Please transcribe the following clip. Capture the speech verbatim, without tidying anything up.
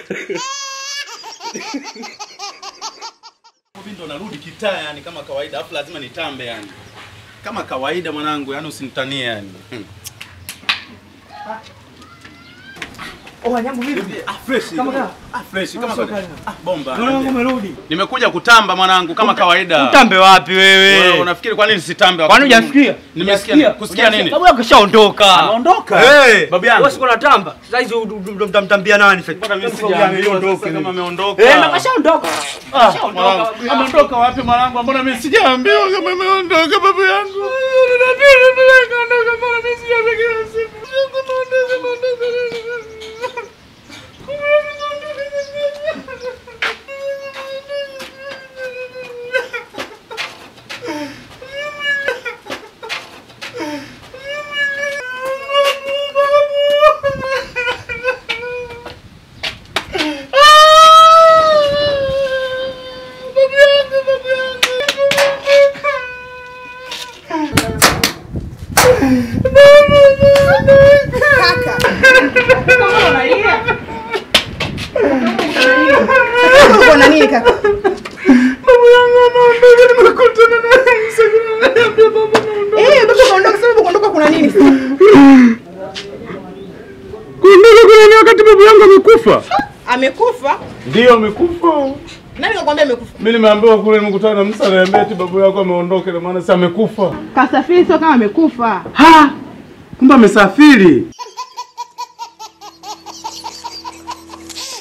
Mimi ndo narudi kitaa yani kama kawaida, afu lazima nitambe yani. Kama kawaida mwanangu, yani usinitanie yani. Oh, Wanyambo vipi? Ah, fresh. Kama kama. Ah, fresh kama kawaida. Ah, bomba. Mwanangu umerudi. Nimekuja kutamba mwanangu kama kawaida. Utambe wapi wewe? Wewe unafikiri kwa nini sitambe? Kwani hujasikia? Nimesikia. Kusikia nini? Babu yako kashaondoka. Ameondoka? Eh. Babu yangu. Wewe siko natamba. Sasa hizo mtamtambia nani sasa? Bwana mimi sijaondoka kama ameondoka. Eh, na kashaondoka. Kashaondoka. Ameondoka wapi mwanangu? Mbona mimi sijaambiwa kama ameondoka babu yangu? Mbona mimi sijaambiwa siku? Kuna nini kaka? Babu yangu anaondoka, nimekutana naye msagana. Babu anaondoka. Eh, baba anaondoka, sababu kuondoka kuna nini? Kuondoka kuna nini wakati babu yangu amekufa? Amekufa? Ndio amekufa. Nani kakwambia amekufa? Mimi nimeambiwa kule nimekutana na Musa ananiambia eti babu yako ameondoka na maana si amekufa. Kasafiri sio kama amekufa. Ha! Kumbe amesafiri.